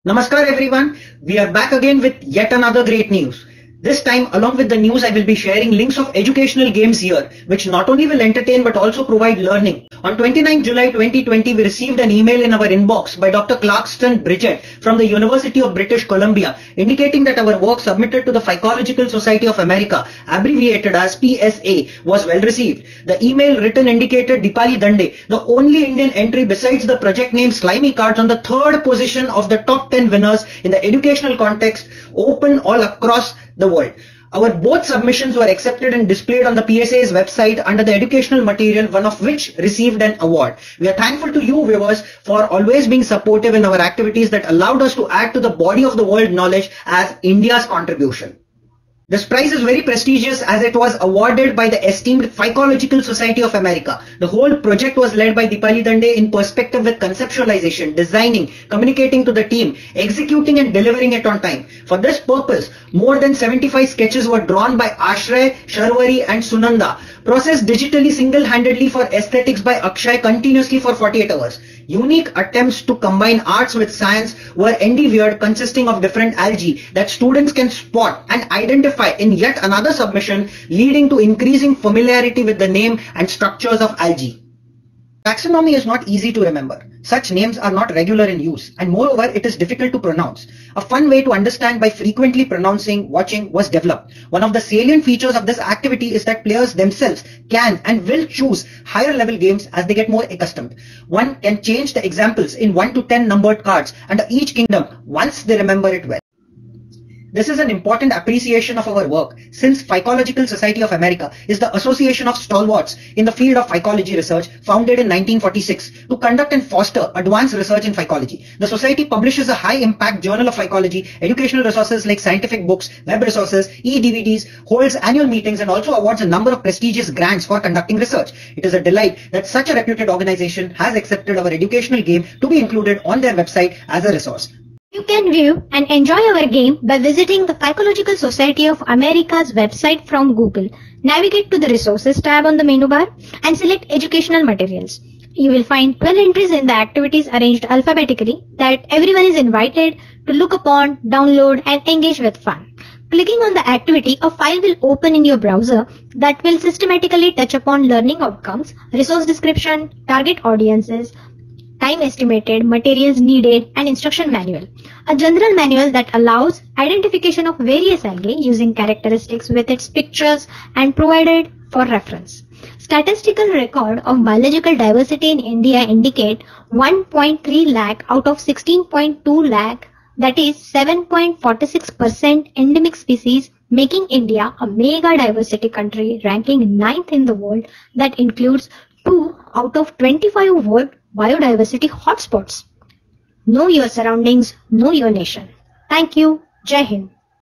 Namaskar everyone, we are back again with yet another great news. This time, along with the news, I will be sharing links of educational games here, which not only will entertain but also provide learning. On 29 July 2020, we received an email in our inbox by Dr. Clarkston Bridget from the University of British Columbia, indicating that our work submitted to the Psychological Society of America, abbreviated as PSA, was well received. The email written indicated Deepali Dande, the only Indian entry besides the project name Slimy Cards, on the third position of the top 10 winners in the educational context, open all across the world. Our both submissions were accepted and displayed on the PSA's website under the educational material, one of which received an award. We are thankful to you viewers for always being supportive in our activities that allowed us to add to the body of the world knowledge as India's contribution. This prize is very prestigious as it was awarded by the esteemed Psychological Society of America. The whole project was led by Deepali Dande in perspective with conceptualization, designing, communicating to the team, executing and delivering it on time. For this purpose, more than 75 sketches were drawn by Ashray, Sharwari and Sunanda, processed digitally single-handedly for aesthetics by Akshay continuously for 48 hours. Unique attempts to combine arts with science were endeavored, consisting of different algae that students can spot and identify in yet another submission, leading to increasing familiarity with the name and structures of algae. Taxonomy is not easy to remember. Such names are not regular in use, and moreover it is difficult to pronounce. A fun way to understand by frequently pronouncing, watching was developed. One of the salient features of this activity is that players themselves can and will choose higher level games as they get more accustomed. One can change the examples in 1 to 10 numbered cards under each kingdom once they remember it well. This is an important appreciation of our work, since Psychological Society of America is the association of stalwarts in the field of psychology research, founded in 1946 to conduct and foster advanced research in psychology. The society publishes a high-impact journal of psychology, educational resources like scientific books, web resources, e-DVDs, holds annual meetings, and also awards a number of prestigious grants for conducting research. It is a delight that such a reputed organization has accepted our educational game to be included on their website as a resource. You can view and enjoy our game by visiting the Psychological Society of America's website from Google. Navigate to the Resources tab on the menu bar and select Educational Materials. You will find 12 entries in the activities arranged alphabetically that everyone is invited to look upon, download and engage with fun. Clicking on the activity, a file will open in your browser that will systematically touch upon learning outcomes, resource description, target audiences, time estimated, materials needed, and instruction manual. A general manual that allows identification of various algae using characteristics with its pictures and provided for reference. Statistical record of biological diversity in India indicate 1.3 lakh out of 16.2 lakh, that is 7.46% endemic species, making India a mega diversity country ranking 9th in the world that includes 2 out of 25 world biodiversity hotspots. Know your surroundings, know your nation. Thank you. Jai Hind.